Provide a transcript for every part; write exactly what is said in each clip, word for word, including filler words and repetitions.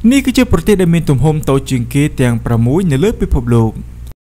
នេះគឺជាប្រទេសដែលមានទំហំតូចជាងគេទាំងប្រាំមួយនៅលើពិភពលោក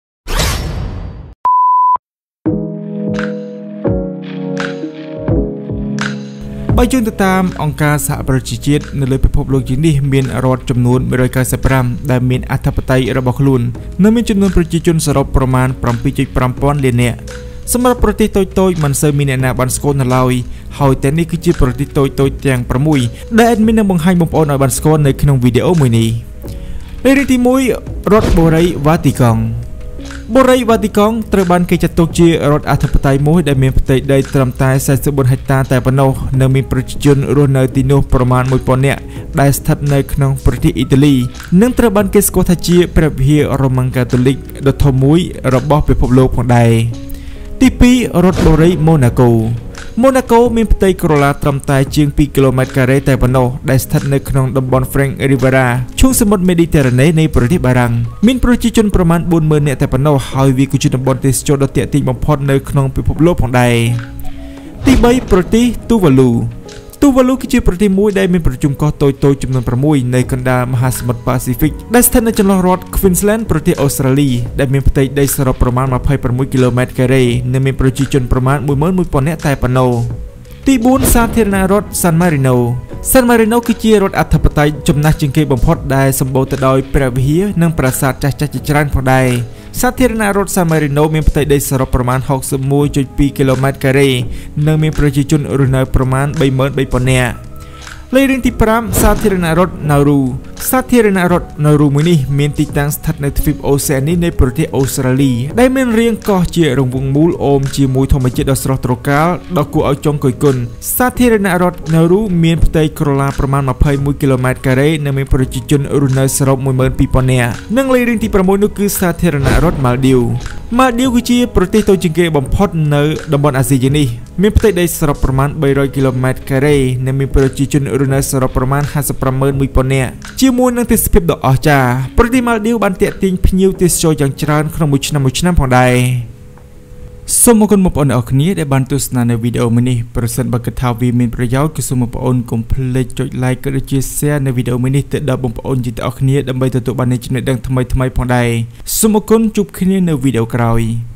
បើយោងទៅតាមអង្គការសហប្រជាជាតិនៅលើពិភពលោកជានេះមានរដ្ឋចំនួនមួយរយកៅសិបប្រាំដែលមានអធិបតេយ្យរបស់ខ្លួននិងមានចំនួនប្រជាជនសរុបប្រមាណ ប្រាំពីរចុចប្រាំពាន់លាននាក់សម្រាប់ប្រទេសតូចៗមិនសូវមានអ្នកណាបានស្គាល់នៅឡើយហើយតែនេះគឺជាប្រទេសតូចៗទាំងប្រាំមួយដែលអេដមីននឹងបង្ហាញបងប្អូនឲ្យបានស្គាល់នៅក្នុងវីដេអូមួយនេះលេខទីមួយរដ្ឋបូរីវ៉ាទីកង់បូរីវ៉ាទីកង់ត្រូវបានគេចាត់ទុកជារដ្ឋអធិបតេយ្យមួយដែលមានផ្ទៃដីត្រឹមតែสี่สิบสี่ហិកតាតែប៉ុណ្ណោះនិងមានប្រជាជនរស់នៅទីនោះប្រមាណមួយពាន់នាក់ដែលស្ថិតនៅក្នុងប្រទេសអ៊ីតាលីនិងត្រូវបានគេស្គាល់ថាជាព្រះវិហាររ៉ូម៉ាំងកាតូលិកដ៏ធំមួយរបស់ពិភពលោកផងដែរទីពីររដ្ឋបូរីម៉ូណាកូម៉ូណាកូមានផ្ទៃក្រឡាត្រឹមតែជាងពីរគីឡូម៉ែត្រការ៉េតែប៉ុណ្ណោះដែលស្ថិតនៅក្នុងតំបន់ Frank Riviera ឈូងសមុទ្រមេឌីទែរ៉ាណេនៃប្រទេសបារាំងមានប្រជាជនប្រមាណ bốn mươiនាក់តែប៉ុណ្ណោះហើយវាគឺជាតំបន់ទេសចរណ៍ដ៏ទាក់ទាញបំផុតនៅក្នុងពិភពលោកផងដែរទីបីប្រទេសទូវ៉ាលូទូវ៉ាលូគឺជាប្រទេសមួយដែលមានប្រជុំកោះតូចៗចំនួនប្រាំមួយនៅកណ្ដាលមហាសមុទ្រប៉ាស៊ីហ្វិកដែលស្ថិតនៅចន្លោះរដ្ឋ Queensland ប្រទេសអូស្ត្រាលីដែលមានផ្ទៃដីសរុបប្រមាណ ยี่สิบหกគីឡូម៉ែត្រការ៉េនិងមានប្រជាជនប្រមាណ một nghìn một trămនាក់តែប៉ុណ្ណោះទីបួនសាធារណរដ្ឋ San Marino San Marino គឺជារដ្ឋអធិបតេយ្យចំណាស់ជាងគេបំផុតដែលសម្បូរទៅដោយព្រះវិហារនិងប្រាសាទចាស់ៗជាច្រើនផងដែរសាធារណរដ្ឋ San Marino មានផ្ទៃដីសរុបប្រមាណ หกสิบเอ็ดจุดสองគីឡូម៉ែត្រការ៉េនិងមានប្រជាជនរស់នៅប្រមាណ 三万三千នាក់លេខរៀងទីប្រាំសាធារណរដ្ឋ Nauru សាធារណរដ្ឋ Nauru មួយនេះមានទីតាំងស្ថិតនៅទ្វីបអូសេអានីនៃប្រទេសអូស្ត្រាលីដែលមានរាងកោះជារង្វង់មូលអូមជាមួយធម្មជាតិដ៏ស្រស់ត្រកាលដ៏គួរឲ្យចង់គយគន់សាធារណរដ្ឋ Nauru មានផ្ទៃក្រឡាប្រមាណ ยี่สิบเอ็ดគីឡូម៉ែត្រការ៉េនិងមានប្រជាជនរស់នៅសរុប một nghìn hai trămនាក់និងលេខរៀងទីប្រាំមួយនោះគឺសាធារណរដ្ឋ Maldives Maldives គឺជាប្រទេសតូចជាងគេបំផុតនៅតំបន់អាស៊ីនេះមានផ្ទៃដីសរុបប្រមាណ 三trămគីឡូម៉ែត្រការ៉េនិងមានប្រជាជនរស់នៅសរុបប្រមាណ ห้าสิบแปดหมื่นនាក់ជាមួយនឹងទេសភាពដ៏អស្ចារ្យប្រទេស Maldives បានទាក់ទាញភ្ញៀវទេសចរយ៉ាងច្រើនក្នុងមួយឆ្នាំមួយឆ្នាំផងដែរសូមអរគុណបងប្អូនអ្នកគ្នាដែលបានទស្សនានៅវីដេអូមួយនេះប្រសិនបើគិតថាវាមានប្រយោជន៍គឺសូមបងប្អូនកុំភ្លេចចុច like ក៏ដូចជា share នៅវីដេអូមួយនេះទៅដល់បងប្អូនជាអ្នកគ្នាដើម្បីទទួលបានចំណេះដឹងថ្មីៗផងដែរសូមអរគុណជួបគ្នានៅវីដេអូក្រោយ